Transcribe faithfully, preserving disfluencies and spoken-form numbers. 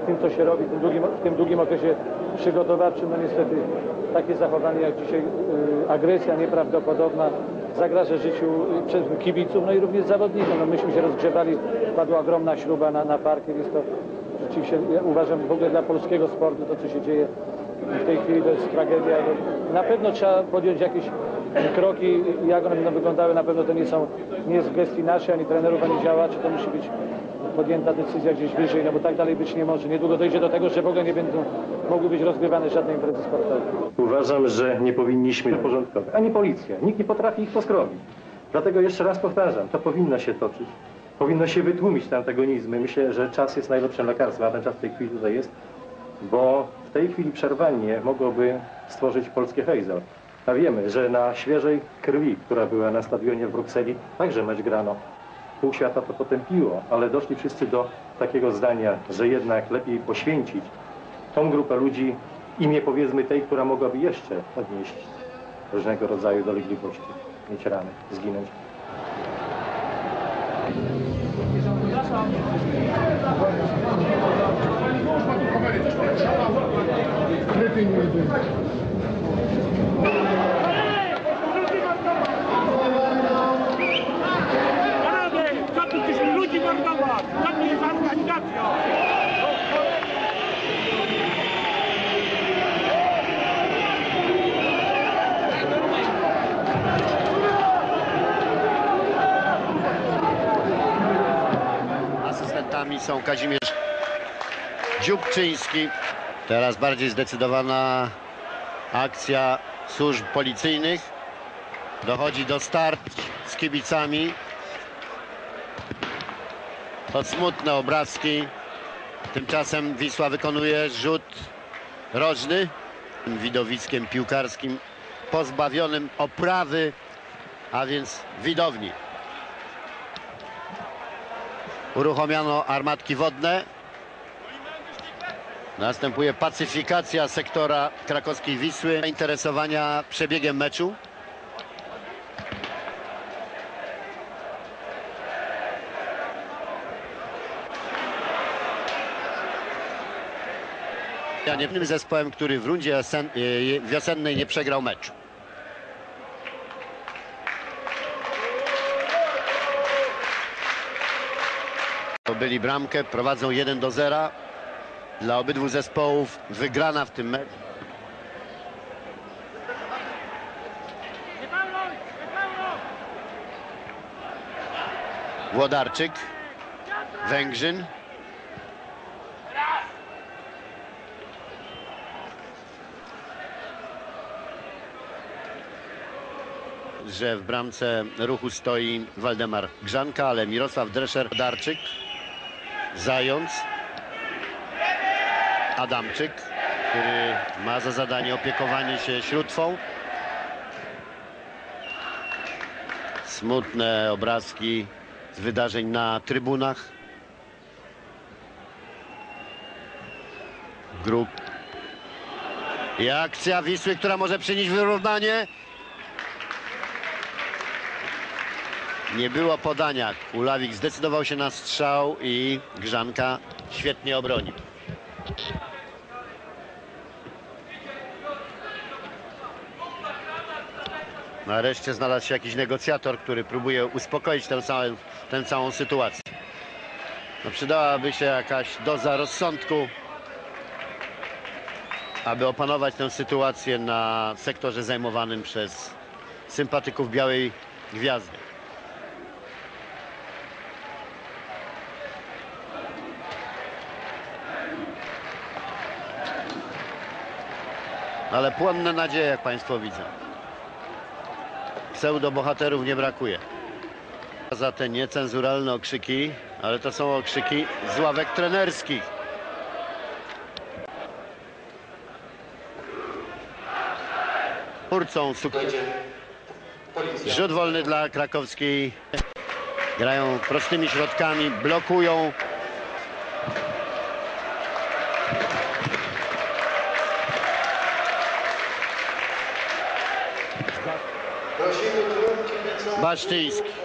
tym, co się robi w tym długim, w tym długim okresie przygotowawczym. No niestety takie zachowanie jak dzisiaj, yy, agresja nieprawdopodobna, zagraża życiu kibiców, no i również zawodnikom. No myśmy się rozgrzewali, padła ogromna śruba na, na parkiet. Jest to rzeczywiście, ja uważam, w ogóle dla polskiego sportu to, co się dzieje w tej chwili, to jest tragedia. Na pewno trzeba podjąć jakieś kroki, jak one będą wyglądały. Na pewno to nie są, nie jest w gestii naszej, ani trenerów, ani działaczy. To musi być podjęta decyzja gdzieś wyżej, no bo tak dalej być nie może. Niedługo dojdzie do tego, że w ogóle nie będą mogły być rozgrywane żadne imprezy sportowe. Uważam, że nie powinniśmy porządkować, ani policja. Nikt nie potrafi ich poskrobić. Dlatego jeszcze raz powtarzam, to powinno się toczyć. Powinno się wytłumić te antagonizmy. Myślę, że czas jest najlepszym lekarstwem, a ten czas w tej chwili tutaj jest, bo w tej chwili przerwanie mogłoby stworzyć polskie hejzel. A wiemy, że na świeżej krwi, która była na stadionie w Brukseli, także mecz grano. Pół świata to potępiło, ale doszli wszyscy do takiego zdania, że jednak lepiej poświęcić tą grupę ludzi, imię powiedzmy tej, która mogłaby jeszcze odnieść różnego rodzaju dolegliwości, mieć rany, zginąć. Asystentami są Kazimierz Dziubczyński. Teraz bardziej zdecydowana akcja służb policyjnych. Dochodzi do starć z kibicami. To smutne obrazki. Tymczasem Wisła wykonuje rzut rożny. Widowiskiem piłkarskim pozbawionym oprawy, a więc widowni. Uruchomiono armatki wodne. Następuje pacyfikacja sektora krakowskiej Wisły. Zainteresowania przebiegiem meczu. Jedynym zespołem, który w rundzie wiosennej nie przegrał meczu. Byli bramkę, prowadzą jeden do zera. Dla obydwu zespołów wygrana w tym meczu. Włodarczyk, Węgrzyn. Że w bramce Ruchu stoi Waldemar Grzanka, ale Mirosław Drescher, Włodarczyk, Zając, Adamczyk, który ma za zadanie opiekowanie się Śrótwą. Smutne obrazki z wydarzeń na trybunach. Grup. I akcja Wisły, która może przynieść wyrównanie. Nie było podania. Kulawik zdecydował się na strzał i Grzanka świetnie obronił. Nareszcie znalazł się jakiś negocjator, który próbuje uspokoić tę całą, tę całą sytuację. No, przydałaby się jakaś doza rozsądku, aby opanować tę sytuację na sektorze zajmowanym przez sympatyków Białej Gwiazdy. Ale płonne nadzieje, jak państwo widzą. Pseudobohaterów nie brakuje. Za te niecenzuralne okrzyki, ale to są okrzyki z ławek trenerskich. Twórcą sukcesu. Rzut wolny dla krakowskiej. Grają prostymi środkami, blokują. Basztyński.